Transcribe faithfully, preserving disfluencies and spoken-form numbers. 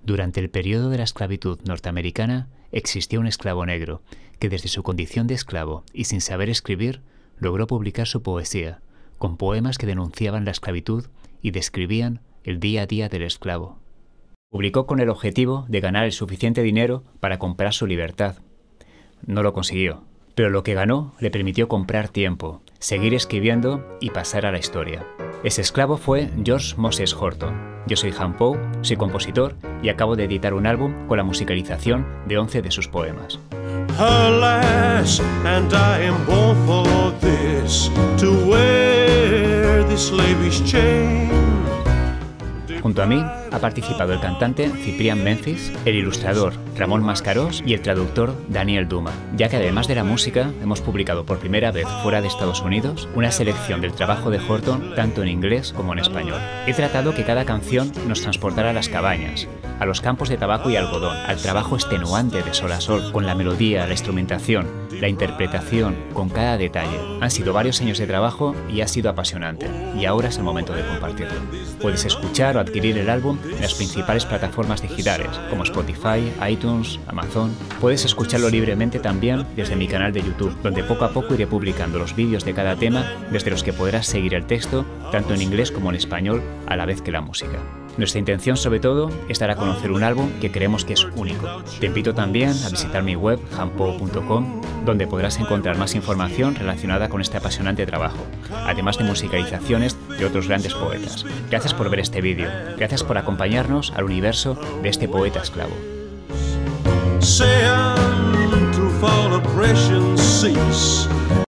Durante el periodo de la esclavitud norteamericana existía un esclavo negro que desde su condición de esclavo y sin saber escribir logró publicar su poesía, con poemas que denunciaban la esclavitud y describían el día a día del esclavo. Publicó con el objetivo de ganar el suficiente dinero para comprar su libertad. No lo consiguió, pero lo que ganó le permitió comprar tiempo, seguir escribiendo y pasar a la historia. Ese esclavo fue George Moses Horton. Yo soy Han Poe, soy compositor y acabo de editar un álbum con la musicalización de once de sus poemas. Alas, and I am born for this, to wear this slavish chain. Junto a mí ha participado el cantante Cyprian Memphis, el ilustrador Ramón Mascarós y el traductor Daniel Duma, ya que además de la música hemos publicado por primera vez fuera de Estados Unidos una selección del trabajo de Horton tanto en inglés como en español. He tratado que cada canción nos transportara a las cabañas, a los campos de tabaco y algodón, al trabajo extenuante de sol a sol, con la melodía, la instrumentación, la interpretación, con cada detalle. Han sido varios años de trabajo y ha sido apasionante, y ahora es el momento de compartirlo. Puedes escuchar o adquirir el álbum en las principales plataformas digitales, como Spotify, iTunes, Amazon. Puedes escucharlo libremente también desde mi canal de YouTube, donde poco a poco iré publicando los vídeos de cada tema, desde los que podrás seguir el texto, tanto en inglés como en español, a la vez que la música. Nuestra intención, sobre todo, es dar a conocer un álbum que creemos que es único. Te invito también a visitar mi web, han poe punto com, donde podrás encontrar más información relacionada con este apasionante trabajo, además de musicalizaciones de otros grandes poetas. Gracias por ver este vídeo, gracias por acompañarnos al universo de este poeta esclavo. Say unto fall oppression cease.